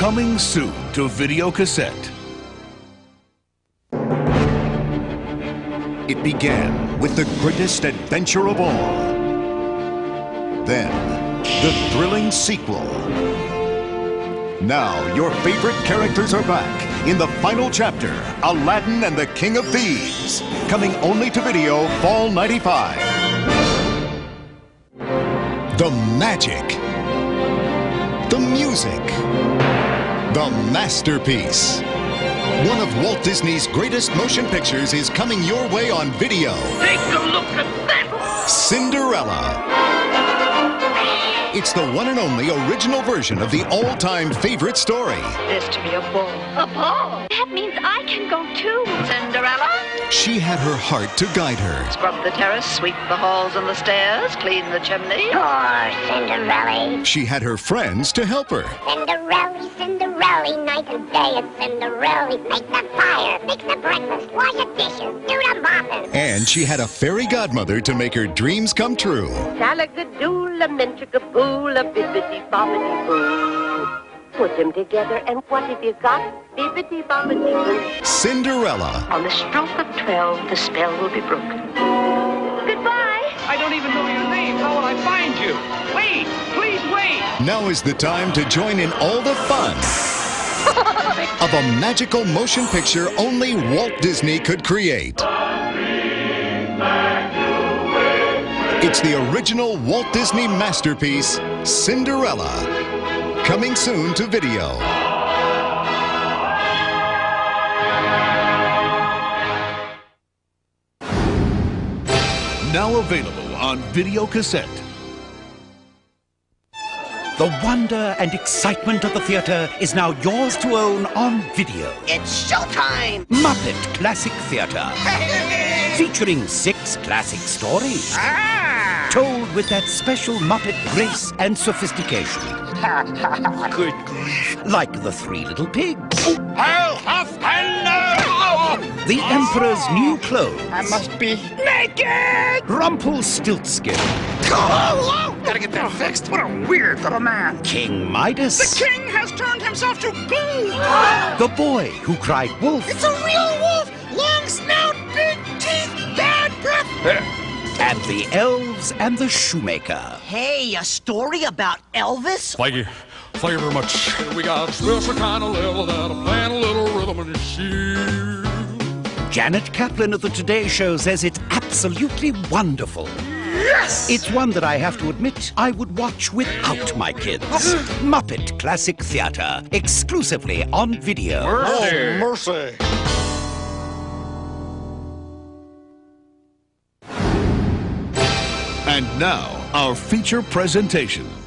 Coming soon to video cassette. It began with the greatest adventure of all. Then, the thrilling sequel. Now, your favorite characters are back in the final chapter, Aladdin and the King of Thieves, coming only to video fall '95. The magic, the music, the masterpiece. One of Walt Disney's greatest motion pictures is coming your way on video. Take a look at that! Cinderella. It's the one and only original version of the all-time favorite story. There's to be a ball. A ball? That means I can go too. Cinderella? She had her heart to guide her. Scrub the terrace, sweep the halls and the stairs, clean the chimney. Poor Cinderella. She had her friends to help her. Cinderella, Cinderella, night and day it's Cinderella. Make the fire, fix the breakfast, wash the dishes, do the mopping. And she had a fairy godmother to make her dreams come true. Salagadoola, menchikaboola, bibbidi-bobbidi-boo. Put them together and what have you got? Bibbidi-bobbidi-boo. Cinderella. On the stroke of 12, the spell will be broken. Goodbye. I don't even know your name. How will I find you? Wait! Please wait! Now is the time to join in all the fun of a magical motion picture only Walt Disney could create. It's the original Walt Disney masterpiece, Cinderella. Coming soon to video. Now available on video cassette. The wonder and excitement of the theater is now yours to own on video. It's showtime! Muppet Classic Theater. Featuring 6 classic stories. Told with that special Muppet grace and sophistication. Good grief. Like the 3 Little Pigs. I'll huff and The Emperor's New Clothes. I must be naked! Rumpelstiltskin. Gotta get that fixed. What a weird little man. King Midas. The king has turned himself to goo! The Boy Who Cried Wolf. It's a real wolf! Long snout, big teeth, bad breath! And the Elves and the Shoemaker. Hey, a story about Elvis? Thank you. Thank you very much. We got a special kind of level that'll plant a little rhythm in your shoe. Janet Kaplan of the Today Show says it's absolutely wonderful. Yes! It's one that I have to admit I would watch without my kids. Muppet Classic Theater, exclusively on video. Mercy! Mercy! And now, our feature presentation.